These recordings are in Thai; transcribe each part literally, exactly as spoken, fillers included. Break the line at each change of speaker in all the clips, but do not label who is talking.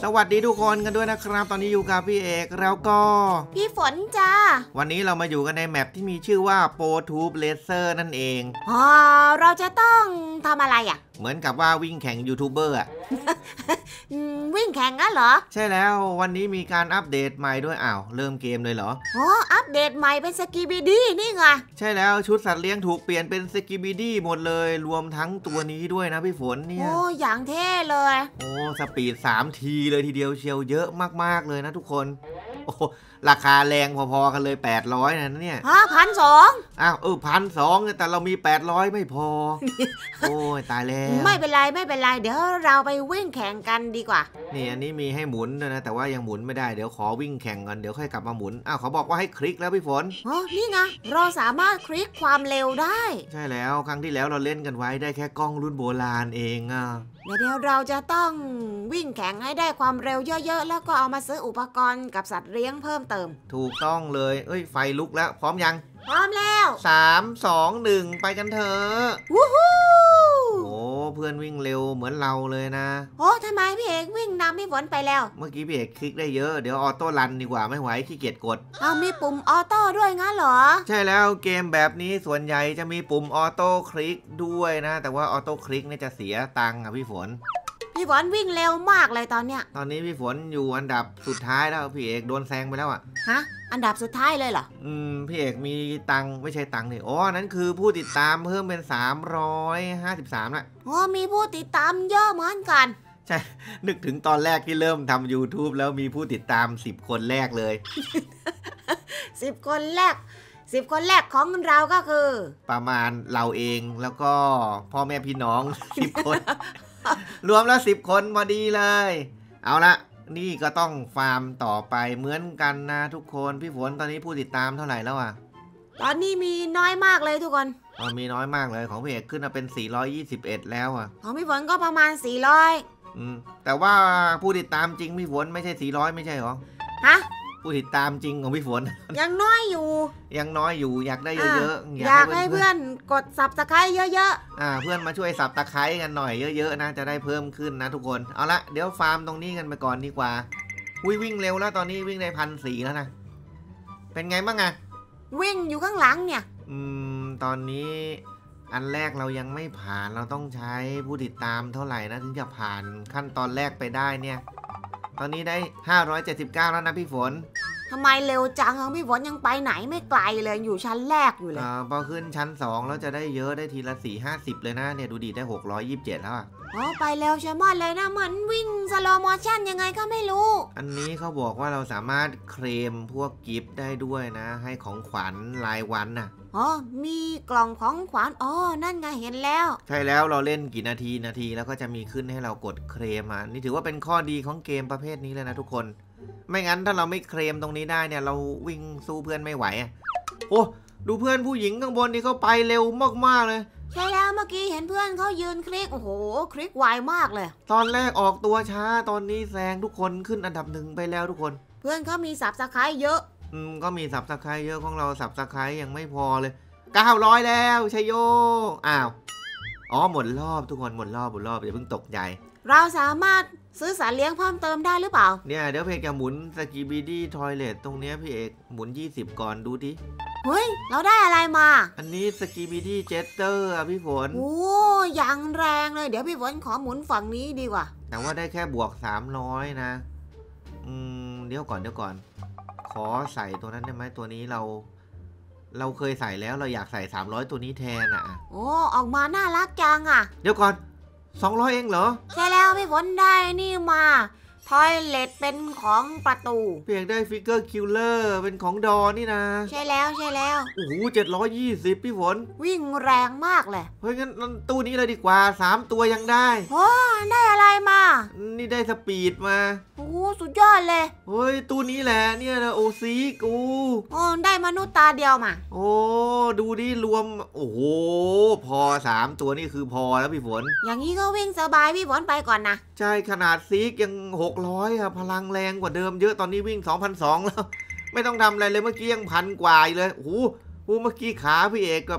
สวัสดีทุกคนกันด้วยนะครับตอนนี้อยู่กับพี่เอกแล้วก็
พี่ฝนจ้า
วันนี้เรามาอยู่กันในแมปที่มีชื่อว่า ProTube Racer นั่นเอง
อ๋อเราจะต้องทำอะไรอ่ะ
เหมือนกับว่าวิ่งแข่งยูทูบเบอร์อ่ะ
วิ่งแข่งงั้นเหรอ
ใช่แล้ววันนี้มีการอัปเดตใหม่ด้วยอ้าวเริ่มเกมเลยเหรอ
อ๋ออัปเดตใหม่เป็นสกีบิดี้นี่ไง
ใช่แล้วชุดสัตว์เลี้ยงถูกเปลี่ยนเป็นสกีบิดี้หมดเลยรวมทั้งตัวนี้ด้วยนะพี่ฝนเนี่ย
โอ้อย่างเท่เลย
โอ้สปีดสามทีเลยทีเดียวเชียวเยอะมากๆเลยนะทุกคนโอ้ราคาแรงพอๆกันเลยแปดร้อยนะเนี่ย
ฮะพันสอง
อ้าวเออพันสองแต่เรามีแปดร้อยไม่พอ โอ้ยตายแล้ว
ไม่เป็นไรไม่เป็นไรเดี๋ยวเราไปวิ่งแข่งกันดีกว่า
นี่อันนี้มีให้หมุนด้วยนะแต่ว่ายังหมุนไม่ได้เดี๋ยวขอวิ่งแข่งก่อนเดี๋ยวค่อยกลับมาหมุนอ้าวเขาบอกว่าให้คลิกแล้วพี่ฝน
อ๋อนี่ไงเราสามารถคลิกความเร็วได้
ใช่แล้วครั้งที่แล้วเราเล่นกันไว้ได้แค่กล้องรุ่นโบราณเองอ่ะ
เดี๋ยวเราจะต้องวิ่งแข่งให้ได้ความเร็วเยอะๆแล้วก็เอามาซื้ออุปกรณ์กับสัตว์เลี้ยงเพิ่มเติม
ถูกต้องเลยเอ้ยไฟลุกแล้วพร้อมยัง
พร้อมแล้ว
สามสองหนึ่งไปกันเถอะ
วู้ฮู้
โอ้เพื่อนวิ่งเร็วเหมือนเราเลยนะ
โอ้ทำไมพี่เอกวิ่งนำพี่ฝนไปแล้ว
เมื่อกี้พี่เอกคลิกได้เยอะเดี๋ยวออโต้รันดีกว่าไม่ไหวขี้เกียจกด
อ้าวมีปุ่มออโต้ด้วยงั้นเหรอ
ใช่แล้วเกมแบบนี้ส่วนใหญ่จะมีปุ่มออโต้คลิกด้วยนะแต่ว่าออโต้คลิกนี่จะเสียตังค์อ่ะพี่ฝน
พี่ฝนวิ่งเร็วมากเลยตอนเนี้ย
ตอนนี้พี่ฝนอยู่อันดับสุดท้ายแล้วพี่เอกโดนแซงไปแล้วอ่ะ
ฮะอันดับสุดท้ายเลยเหรอ
อืมพี่เอกมีตังค์ไม่ใช่ตังค์นี่อ๋อนั้นคือผู้ติดตามเพิ่มเป็นสามร้อยห้าสิบสามละ
อ๋อมีผู้ติดตามเยอะเหมือนกัน
ใช่นึกถึงตอนแรกที่เริ่มทำ YouTube แล้วมีผู้ติดตามสิบคนแรกเลย
สิบคนแรกสิบคนแรกของเราก็คือ
ประมาณเราเองแล้วก็พ่อแม่พี่น้องสิบคน รวมแล้วสิบคนพอดีเลยเอาละนี่ก็ต้องฟาร์มต่อไปเหมือนกันนะทุกคนพี่ฝนตอนนี้ผู้ติดตามเท่าไหร่แล้วอ่ะ
ตอนนี้มีน้อยมากเลยทุกคน
อ๋อมีน้อยมากเลยของพี่เอกขึ้นมาเป็นสี่ร้อยยี่สิบเอ็ดแล้วอ่ะ
ของพี่ฝนก็ประมาณสี่ร้อย
อืมแต่ว่าผู้ติดตามจริงพี่ฝนไม่ใช่สี่ร้อยไม่ใช่หรอ
ฮะ
ผู้ติดตามจริงของพี่ฝน
ยังน้อยอยู่
ยังน้อยอยู่อยากได้เยอะ
ๆอยากให้เพื่อนกดซับสไครต์เยอะ
ๆอ่าเพื่อนมาช่วยซับตะไคร้กันหน่อยเยอะๆนะจะได้เพิ่มขึ้นนะทุกคนเอาละเดี๋ยวฟาร์มตรงนี้กันไปก่อนดีกว่าวิ่งวิ่งเร็วแล้วตอนนี้วิ่งได้พันสี่แล้วนะเป็นไงบ้างอะ
วิ่งอยู่ข้างหลังเนี่ย
อืมตอนนี้อันแรกเรายังไม่ผ่านเราต้องใช้ผู้ติดตามเท่าไหร่นะถึงจะผ่านขั้นตอนแรกไปได้เนี่ยตอนนี้ได้ห้าร้อยเจ็ดสิบเก้าแล้วนะพี่ฝน
ทำไมเร็วจังของพี่ฝนยังไปไหนไม่ไกลเลยอยู่ชั้นแรกอยู่เลย
อ่าพอขึ้นชั้นสองแล้วจะได้เยอะได้ทีละสี่ห้าสิบเลยนะเนี่ยดูดีได้หกร้อยยี่สิบเจ็ดแล้วอ่ะ
อ๋อไปเร็วใช่ไหมเลยนะเหมือนวิ่งสโลโมชั่นยังไงก็ไม่รู้
อันนี้เขาบอกว่าเราสามารถเคลมพวกกิฟต์ได้ด้วยนะให้ของขวัญรายวันน่ะ
อ๋อมีกล่องของขวัญอ๋อนั่นไงเห็นแล้ว
ใช่แล้วเราเล่นกี่นาทีนาทีแล้วก็จะมีขึ้นให้เรากดเคลมอ่ะนี่ถือว่าเป็นข้อดีของเกมประเภทนี้เลยนะทุกคนไม่งั้นถ้าเราไม่เคลมตรงนี้ได้เนี่ยเราวิ่งสู้เพื่อนไม่ไหวอ่ะโอ้ดูเพื่อนผู้หญิงข้างบนนี่เขาไปเร็วมากๆเลย
ใช่แล้วเมื่อกี้เห็นเพื่อนเขายืนคลิกโอ้โหคลิกไวมากเลย
ตอนแรกออกตัวช้าตอนนี้แซงทุกคนขึ้นอันดับหนึ่งไปแล้วทุกคน
เพื่อนเขามีสับสไครต์เยอะ
อืมก็มีสับสไครต์เยอะของเราสับสไครต์ยังไม่พอเลยเก้าร้อยแล้วชัยโยอ้าวอ๋อหมดรอบทุกคนหมดรอบหมดรอบอย่าเพิ่งตกใจ
เราสามารถซื้อสัตว์เลี้ยงเพิ่มเติมได้หรือเปล่า
เนี่ยเดี๋ยวเพจจะหมุนสกีบีดี้ทอยเลทตรงเนี้ยพี่เอกหมุนยี่สิบก่อนดูดิ
เฮ้ยเราได้อะไรมา
อันนี้สกีบีดี้เจสเตอร์อ่ะพี่ฝน
โอ้ยังแรงเลยเดี๋ยวพี่ฝนขอหมุนฝั่งนี้ดีกว่า
แต่ว่าได้แค่บวกสามร้อยนะอืมเดี๋ยวก่อนเดี๋ยวก่อนขอใส่ตัวนั้นได้ไหมตัวนี้เราเราเคยใส่แล้วเราอยากใส่สามร้อยตัวนี้แทนอ่ะ
โอ้ออกมาน่ารักจังอ่ะ
เดี๋ยวก่อนสองร้อยเองเหรอ
ใช่แล้วพี่ฝนได้นี่มาทอยเลทเป็นของประตู
เพียงได้ฟิกเกอร์คิลเลอร์เป็นของดอนี่นะ
ใช่แล้วใช่แล้ว
โอ้โหเจ็ดร้อยยี่สิบพี่ฝน
วิ่งแรงมากเลย
เฮ้ยงั้นตู้นี้เลยดีกว่าสามตัวยังได้
โอ้ได้อะไรมา
นี่ได้สปีดมา
โอ้สุดยอดเลย
เฮ้ยตู้นี้แหละเนี่ยนะโอซีกู
โอ้ได้มนุษย์ตาเดียวมา
โอ้ดูดิรวมโอ้โหพอสามตัวนี่คือพอแล้วพี่ฝน
อย่างนี้ก็วิ่งสบายพี่ฝนไปก่อนนะ
ใช่ขนาดซีกยังหกร้อยอะพลังแรงกว่าเดิมเยอะตอนนี้วิ่ง สองพันสองร้อย แล้วไม่ต้องทำอะไรเลยเมื่อกี้ยังพันกว่าเลยโอ้โหเมื่อกี้ขาพี่เอกกับ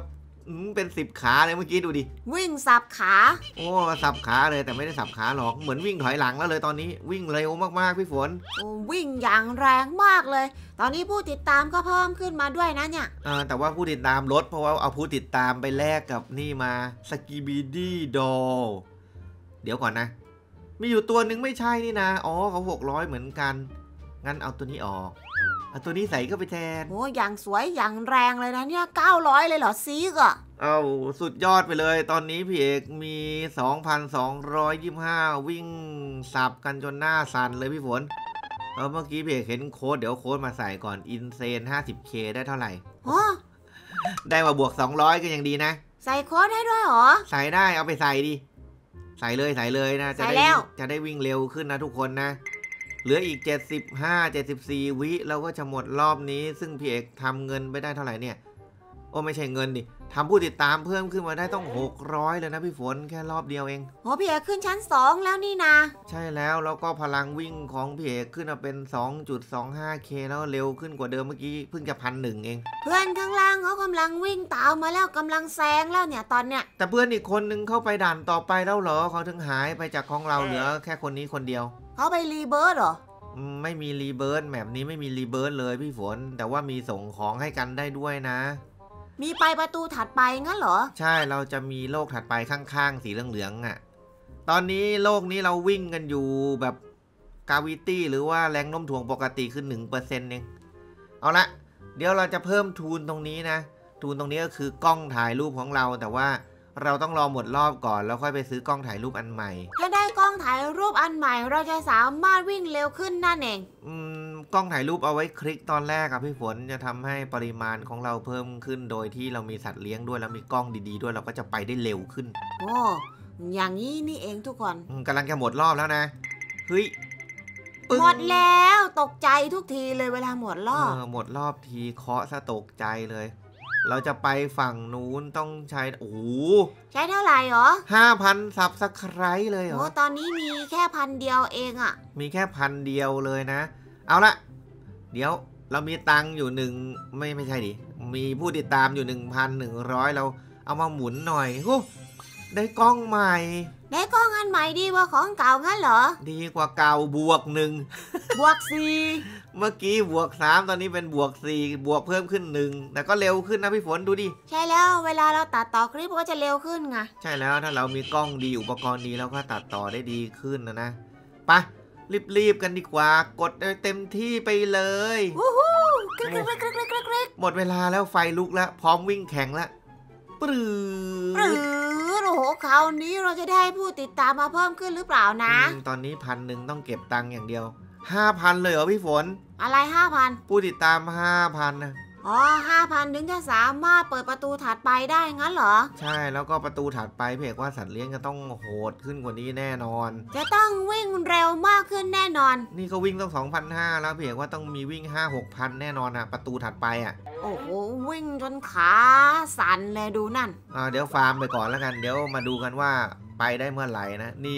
อืมเป็นสิบขาเลยเมื่อกี้ดูดิ
วิ่งสับขา
โอ้สับขาเลยแต่ไม่ได้สับขาหรอกเหมือนวิ่งถอยหลังแล้วเลยตอนนี้วิ่งเร็วมากๆพี่ฝน
โอ้วิ่งอย่างแรงมากเลย ตอนนี้ผู้ติดตามก็เพิ่มขึ้นมาด้วยนะเนี่ย
อ่าแต่ว่าผู้ติดตามลดเพราะว่าเอาผู้ติดตามไปแลกกับนี่มาสกีบีดี้ดอลเดี๋ยวก่อนนะมีอยู่ตัวหนึ่งไม่ใช่นี่นะอ๋อเขาหกร้อยเหมือนกันงั้นเอาตัวนี้ออกเอาตัวนี้ใส่ก็ไปแทน
โอ้อย่างสวยอย่างแรงเลยนะเนี่ยเก้าร้อยเลยเหรอซีกอะ
เอาสุดยอดไปเลยตอนนี้พี่เอกมี สองพันสองร้อยยี่สิบห้า วิ่งสับกันจนหน้าสั่นเลยพี่ฝนเออเมื่อกี้พี่เอกเห็นโค้ดเดี๋ยวโค้ดมาใส่ก่อนอินเซน ห้าสิบเค ได้เท่าไหร่
โอ้
ได้มาบวกสองร้อยก็ยังดีนะ
ใส่โค้ดได้ด้วยเหรอ
ใส่ได้เอาไปใส่ดิใส่เลยใส่เลยนะจะ
ใส่
ได้
แล้ว
จะได้วิ่งเร็วขึ้นนะทุกคนนะเหลืออีกเจ็ดสิบห้า เจ็ดสิบสี่วิเราก็จะหมดรอบนี้ซึ่งพี่เอกทำเงินไปได้เท่าไหร่เนี่ยโอ้ไม่ใช่เงินดิทำผู้ติดตามเพิ่มขึ้นมาได้ต้องหกร้อยเลยนะพี่ฝนแค่รอบเดียวเอง
โอ้พี่เอกขึ้นชั้นสองแล้วนี่นะ
ใช่แล้วแล้วก็พลังวิ่งของพี่เอกขึ้นมาเป็น สองจุดสองห้าเค แล้วเร็วขึ้นกว่าเดิมเมื่อกี้เพิ่งจะพันหนึ่งเอง
เพื่อนข้างล่างเขากำลังวิ่งตามมาแล้วกำลังแซงแล้วเนี่ยตอนเนี้ย
แต่เพื่อนอีกคนนึงเข้าไปด่านต่อไปแล้วเหรอเขาถึงหายไปจากของเราเหลือแค่คนนี้คนเดียว
เขาไปรีเบิร์ดเหรอ
อืมไม่มีรีเบิร์ดแมปนี้ไม่มีรีเบิร์ดเลยพี่ฝนแต่ว่ามีส่งของให้กันได้ด้วยนะ
มีไปประตูถัดไปงั้นเหรอ
ใช่เราจะมีโลกถัดไปข้างๆสีเหลืองๆอ่ะตอนนี้โลกนี้เราวิ่งกันอยู่แบบกาวิตี้หรือว่าแรงโน้มถ่วงปกติคือ หนึ่งเปอร์เซ็นต์ เองเอาละเดี๋ยวเราจะเพิ่มทูนตรงนี้นะทูนตรงนี้ก็คือกล้องถ่ายรูปของเราแต่ว่าเราต้องรอหมดรอบก่อนแล้วค่อยไปซื้อกล้องถ่ายรูปอันใหม่
ถ้าได้กล้องถ่ายรูปอันใหม่เราจะสามารถวิ่งเร็วขึ้นนั่นเอง
อืมกล้องถ่ายรูปเอาไว้คลิกตอนแรกอะพี่ฝนจะทำให้ปริมาณของเราเพิ่มขึ้นโดยที่เรามีสัตว์เลี้ยงด้วยแล้วมีกล้องดีๆด้วยเราก็จะไปได้เร็วขึ้น
โอ้อย่างนี้นี่เองทุกคน
อืมกำลังจะหมดรอบแล้วนะเฮ้ยปึ้ง
หมดแล้วตกใจทุกทีเลยเวลาหมดรอบ
เออหมดรอบทีเคาะซะตกใจเลย เราจะไปฝั่งนู้นต้องใช้โอ้โห
ใช้เท่าไหร่หรอ
ห้าพันสับสไครเลยเหร
โอ้
อ
ตอนนี้มีแค่พันเดียวเองอะ
มีแค่พันเดียวเลยนะ เอาละเดี๋ยวเรามีตังค์อยู่หนึ่งไม่ไม่ใช่ดิมีผู้ติดตามอยู่หนึ่งพันหนึ่งร้อยเราเอามาหมุนหน่อยโอ้ได้กล้องใหม่
ได้กล้องอันใหม่ดีกว่าของเก่างั้นเหรอ
ดีกว่าเก่าบวกหนึ่ง
บวกสี่
เมื่อกี้บวกสามตอนนี้เป็นบวกสี่บวกเพิ่มขึ้นหนึ่งแต่ก็เร็วขึ้นนะพี่ฝนดูดิ
ใช่แล้วเวลาเราตัดต่อคลิปก็จะเร็วขึ้นไง
ใช่แล้วถ้าเรามีกล้องดีอุปกรณ์ดีแล้วก็ตัดต่อได้ดีขึ้นนะนะไปรีบๆกันดีกว่ากดได้เต็มที่ไปเลย
วู้ฮู้กริ๊กกริ๊กกริ๊กกริ๊กกริ๊กกริ๊ก
หมดเวลาแล้วไฟลุกแล้วพร้อมวิ่งแข่งแล้วปรื้
หรือโอ้โหคราวนี้เราจะได้ผู้ติดตามมาเพิ่มขึ้นหรือเปล่านะ
ตอนนี้พันหนึ่งต้องเก็บตังค์อย่างเดียวห้าพันเลยเหรอพี่ฝน
อะไรห้าพัน
ผู้ติดตามห้าพันนะ
อ๋อห้าพันถึงจะสามารถเปิดประตูถัดไปได้งั้นเหรอ
ใช่แล้วก็ประตูถัดไปเพกว่าสัตว์เลี้ยงจะต้องโหดขึ้นกว่านี้แน่นอน
จะต้องวิ่งเร็วมากขึ้นแน่นอน
นี่ก็วิ่งต้อง สองพันห้าร้อย แล้วเพกว่าต้องมีวิ่ง ห้าหกพัน แน่นอนอะประตูถัดไปอะ
โอ้โหวิ่งจนขาสั่นเลยดูนั่น
อ่าเดี๋ยวฟาร์มไปก่อนแล้วกัน เดี๋ยวมาดูกันว่าไปได้เมื่อไหร่นะ นี่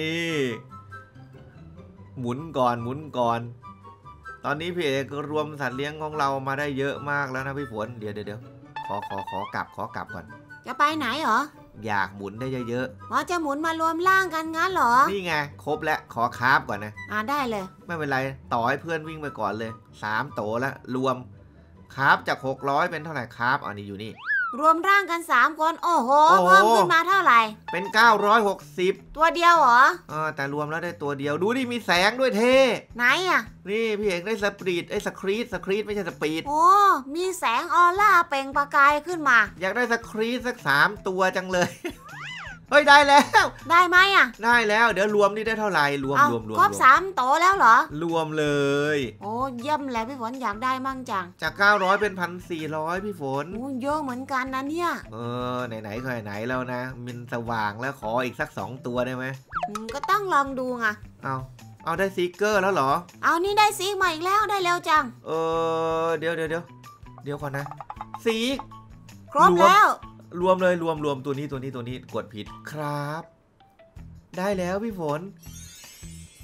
หมุนก่อนหมุนก่อน ตอนนี้พี่เอกรวมสัตว์เลี้ยงของเรามาได้เยอะมากแล้วนะพี่ฝน เดี๋ยวเดี๋ยวเดี๋ยวขอขอขอกลับขอกลับก่อน
จะไปไหนเหรอ
อยากหมุนได้เยอะ
อ๋อจะหมุนมารวมร่างกันงั้นเหรอ
ๆนี่ไงครบแล้วขอคราฟก่อนนะ
อ่าได้เลย
ไม่เป็นไรต่อให้เพื่อนวิ่งไปก่อนเลยสามโตแล้วรวมคราฟจากหกร้อยเป็นเท่าไหร่คราฟอันนี้อยู่นี่
รวมร่างกันสามคนโอ้โห
โอ้โห
เพิ่มขึ้นมาเท่าไหร่
เป็นเก้าร้อยหกสิบ
ตัวเดียวเหรอ
เออแต่รวมแล้วได้ตัวเดียวดูดิมีแสงด้วยเท่
ไหนอ่ะ
นี่พี่เอกได้สปีดไอ้สครีดสครีดไม่ใช่สปีด
โอ้มีแสงออร่าเปล่งประกายขึ้นมา
อยากได้สครีดสักสามตัวจังเลย เฮ้ยได้แล้ว
ได้ไหมอ่ะ
ได้แล้วเดี๋ยวรวมนี่ได้เท่าไหร่รวม
เอา
รวมรวม
ครบ
รวม
สามโตแล้วเหรอ
รวมเลย
โอ้เยี่ยมเลยพี่ฝนอยากได้มั่งจัง
จากเก้าร้อยเป็นพันสี่ร้อยพี่ฝน
โอ้เยอะเหมือนกันนะเนี่ย
เออไหนๆก็ไหนๆแล้วนะมินสว่างแล้วขออีกสักสองตัวได้ไหม
อืมก็ต้องลองดูไง
เอาเอาได้ซีเกอร์แล้วเหรอ
เอานี่ได้ซีกมาอีกแล้วได้เร็วจัง
เออเดี๋ยวเดี๋ยวเดี๋ยวเดี๋ยวก่อนนะซีก
ครบแล้ว
รวมเลยรวมรวมตัวนี้ตัวนี้ตัวนี้กดผิดครับ ได้แล้วพี่ฝน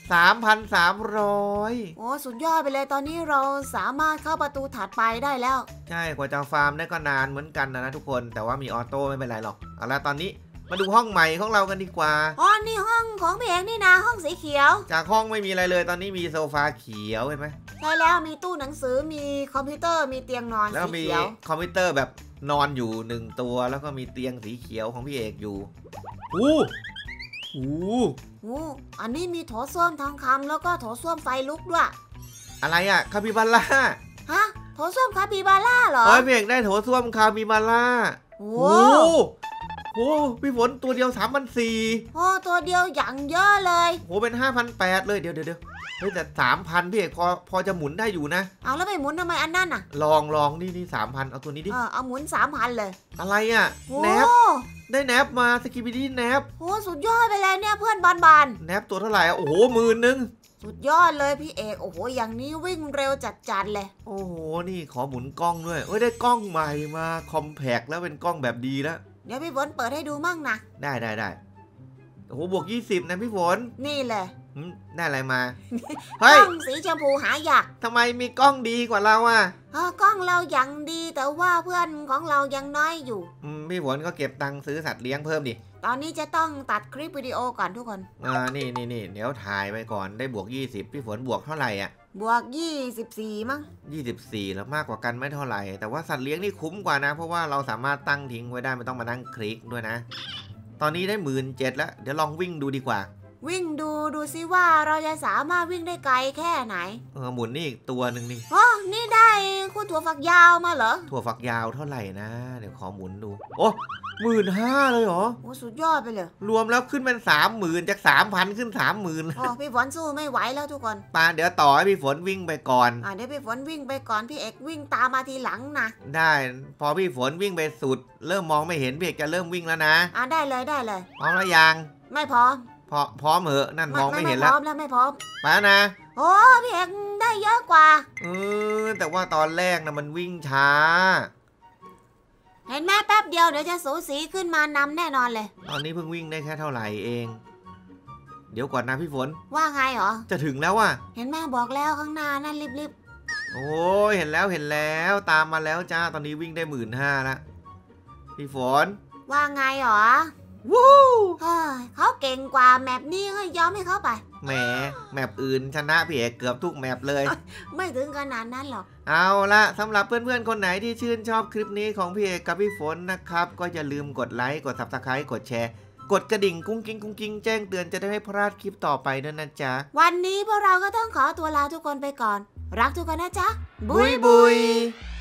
สามพันสามร้อย
โอ้สุดยอดไปเลยตอนนี้เราสามารถเข้าประตูถัดไปได้แล้ว
ใช่กว่าจะฟาร์มได้ก็นานเหมือนกันนะนะทุกคนแต่ว่ามีออโต้ไม่เป็นไรหรอกเอาละตอนนี้มาดูห้องใหม่ของเรากันดีกว่า
อ๋อนี่ห้องของพี่เอกนี่นะห้องสีเขียว
จากห้องไม่มีอะไรเลยตอนนี้มีโซฟาเขียวเห็นไหม
ใช่แล้วมีตู้หนังสือมีคอมพิวเตอร์มีเตียงนอน
แล้ว
สี
มี
เขียว
คอมพิวเตอร์แบบนอนอยู่หนึ่งตัวแล้วก็มีเตียงสีเขียวของพี่เอกอยู่อู้อู้
โอ้อันนี้มีโถส้วมทองคำแล้วก็โถส้วมไฟลุกด้วย
อะไรอะคาปิบาร่า
ฮะโถส้วมคาปิบาร่าเหรอ
เฮ้ยพี่เอกได้โถส้วมคาปิบาร่า
โอ้
โอ้โหพี่ฝนตัวเดียวสามพันสี่
โอ้ตัวเดียวอย่างเยอะเลย
โหเป็นห้าพันแปดเลยเดี๋ยวเดี๋ยวเดี๋ยวเฮ้ยแต่สามพันพี่เอกพอพอจะหมุนได้อยู่นะ
เอาแล้วไปหมุนทำไมอันนั้นน่ะ
ลองลองนี่นี่สามพันเอาตัวนี้ดิ
เออเอาหมุนสามพันเลย
อะไรอะ
โอ้
แนบได้แนบมาสกิบิดี้แนบ
โหสุดยอดไปเลยเนี่ยเพื่อนบานบาน
แนบตัวเท่าไหร่อะโอ้โหหมื่นหนึ่ง
สุดยอดเลยพี่เอกโอ้โหอย่างนี้วิ่งเร็วจัดจัดเลย
โอ้โหนี่ขอหมุนกล้องด้วยเอ้ยได้กล้องใหม่มาคอมแพคแล้วเป็นกล้องแบบดีแล้ว
เดี๋ยวพี่ฝนเปิดให้ดูมั่งนะ
ได้ได้ได้โอ้โหบวกยี่สิบนะพี่ฝน
นี่เลย
หึได้อะไรมา
ก
เฮ้ย
ล้องสีชมพูหายาก
ทำไมมีกล้องดีกว่าเราอ่ะ
เออกล้องเรายังดีแต่ว่าเพื่อนของเรายังน้อยอยู่
อืมพี่ฝนก็เก็บตังค์ซื้อสัตว์เลี้ยงเพิ่มดิ
ตอนนี้จะต้องตัดคลิปวิดีโอก่อนทุกคน
อ่านี่นี่นี่เดี๋ยวถ่ายไปก่อนได้บวกยี่สิบพี่ฝนบวกเท่าไหร่อ่ะ
บวกยี่สิบสี่มั้ง
ยี่สิบสี่แล้วมากกว่ากันไม่เท่าไหร่แต่ว่าสัตว์เลี้ยงนี่คุ้มกว่านะ เพราะว่าเราสามารถตั้งทิ้งไว้ได้ไม่ต้องมานั่งคลิกด้วยนะ ตอนนี้ได้หมื่นเจ็ดแล้วเดี๋ยวลองวิ่งดูดีกว่า
วิ่งดูดูซิว่าเราจะสามารถวิ่งได้ไกลแค่ไหน
เออหมุนนี่อีกตัวหนึ่งนี่
อ๋อนี่ได้คุณถั่วฝักยาวมาเหรอ
ถั่วฝักยาวเท่าไหร่นะ เดี๋ยวขอหมุนดู โอ้หมื่นห้าเลยเหรอ
โอ้สุดยอดไปเลย
รวมแล้วขึ้นเป็นสามหมื่นจากสามพันขึ้นสามหมื่น
โอ้พี่ฝนสู้ไม่ไหวแล้วทุกคน
ปาเดี๋ยวต่อให้พี่ฝนวิ่งไปก่อน
อ่าเดี๋ยวพี่ฝนวิ่งไปก่อนพี่เอกวิ่งตามมาทีหลังนะ
ได้พอพี่ฝนวิ่งไปสุด เริ่มมองไม่เห็นพี่เอกจะเริ่มวิ่งแล้วนะ
อ่าได้เลยได้เลย
พร้อมแล้วยัง
ไม่พร้อม
พอพร้อมเหอะนั่นมองไม่เห็น
พ
แล้ว
ร้อมแล้วไม่พร้อม
ไปแล้วนะ
โอ้พี่เอกได้เยอะกว่า
เออแต่ว่าตอนแรกนะมันวิ่งช้า
เห็นไหมแป๊บเดียวเดี๋ยวจะสูสีขึ้นมานำแน่นอนเลย
ตอนนี้เพิ่งวิ่งได้แค่เท่าไหร่เอง เดี๋ยวก่อนนะพี่ฝน
ว่าไงเหรอ
จะถึงแล้วว่ะ
เห็นแม่บอกแล้วข้างหน้านั่นรีบ
โอ้ยเห็นแล้วเห็นแล้วตามมาแล้วจ้าตอนนี้วิ่งได้หมื่นห้าละพี่ฝน
ๆว่าไงเหรอ
วู้
เฮ้ยเขาเก่งกว่าแมปนี้ก็ยอมให้เขาไป
แหมแมปอื่นชนะพี่เอกเกือบทุกแมปเลย
ไม่ถึงขนาดนั้นหรอก
เอาละสำหรับเพื่อนๆคนไหนที่ชื่นชอบคลิปนี้ของพี่เอกกับพี่ฝนนะครับก็อย่าลืมกดไลค์กด ซับสไครบ์ กดแชร์กดกระดิ่งกุ้งกิ้งกุ้งกิ้งแจ้งเตือนจะได้ไม่พลาดคลิปต่อไปด้วยนะจ๊ะ
วันนี้พวกเราก็ต้องขอตัวลาทุกคนไปก่อน รักทุกคนนะจ๊ะ
บุยบุย